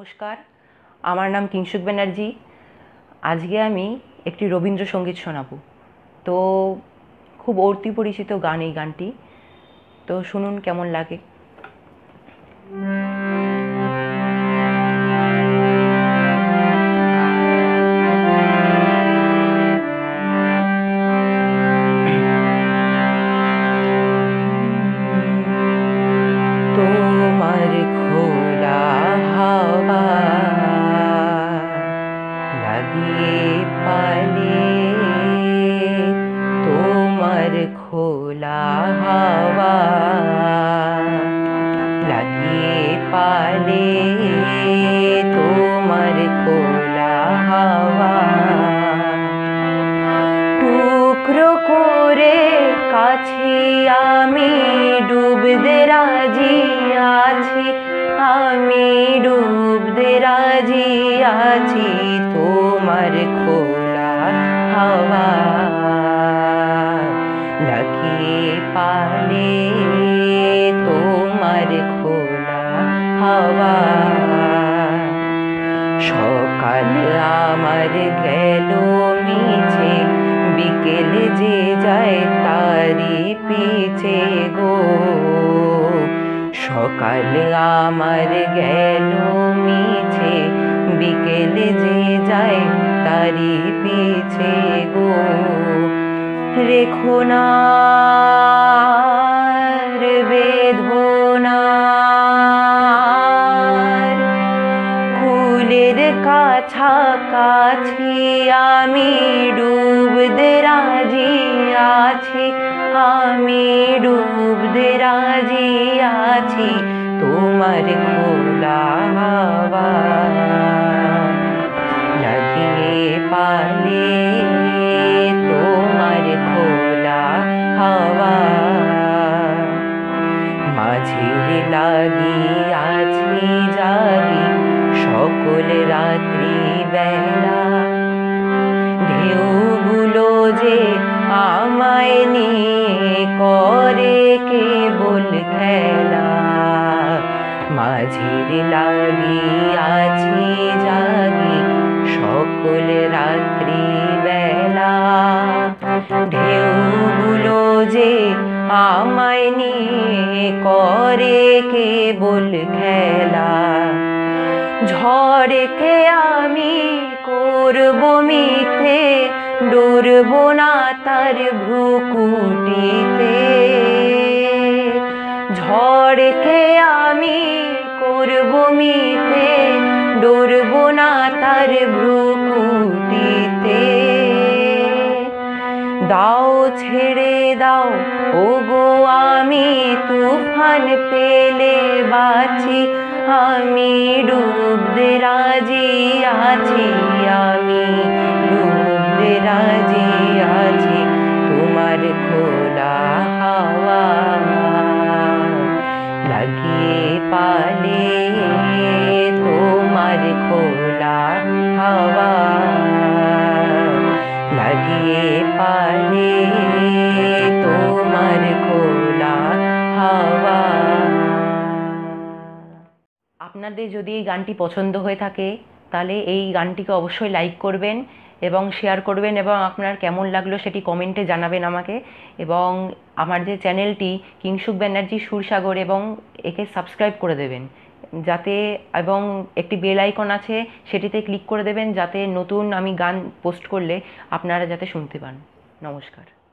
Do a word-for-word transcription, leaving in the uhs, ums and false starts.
নমস্কার, আমার নাম কিংশুক ব্যানার্জি। আজকে আমি একটি রবীন্দ্রসঙ্গীত শোনাবো। তো খুব অতি পরিচিত গান এই গানটি, তো শুনুন কেমন লাগে। তোমার খোলা হাওয়া লাগিয়ে পালে, তোমার খোলা হাওয়া লাগিয়ে পালে, তোমার খোলা হাওয়া টুকরো করে কাছে আমি ডুবতে রাজি আছি, আমি ডুবতে রাজি আছি, তোমার খোলা হাওয়া লাগিয়ে পালে, তোমার খোলা হাওয়া। সকাল আমার গেল মিছে, বিকেল যে যায় তারি পিছে গো। সকাল আমার গেল মিছে, বিকেল যে যায় তারি পিছে গো। রেখো না বেদনা কুলের কাছাকাছি, আমি ডুবতে রাজি আছি, আমি ডুবতে রাজি আছি, তোমার খোলা হাওয়া লাগিয়ে পালে, তোমার খোলা হাওয়া। মাঝির লাগি আছি জাগি সকল রাত্রি বেলা, ঢেউগুলো যে আমায় নিয়ে করে কেবল খেলা। মাঝির লাগি আছি জাগি সকল রাত্রি বেলা, ঢেউগুলো যে আমায় নিয়ে করে কেবল খেলা। ঝড়কে আমি করব মিথ্যে, ডরব না তার ভ্রুকুটিতে। ঝড়কে আমি করব মিথ্যে, ডরব না তার ভ্রুকুটিতে। দাও ছেড়ে দাও ওগো আমি তুফান পেলে বাঁচি, আমি ডুবতে রাজি আছি, আমি ডুবতে রাজি আছি, তোমার খোলা হাওয়া লাগিয়ে পালে, তোমার খোলা হাওয়া লাগিয়ে পালে, তোমার খোলা হাওয়া। আপনাদের যদি এই গানটি পছন্দ হয়ে থাকে তাহলে এই গানটিকে অবশ্যই লাইক করবেন এবং শেয়ার করবেন, এবং আপনার কেমন লাগলো সেটি কমেন্টে জানাবেন আমাকে। এবং আমার যে চ্যানেলটি কিংশুক ব্যানার্জি সুরসাগর, এবং একে সাবস্ক্রাইব করে দেবেন যাতে, এবং একটি বেল আইকন আছে সেটিতে ক্লিক করে দেবেন যাতে নতুন আমি গান পোস্ট করলে আপনারা যাতে শুনতে পান। নমস্কার।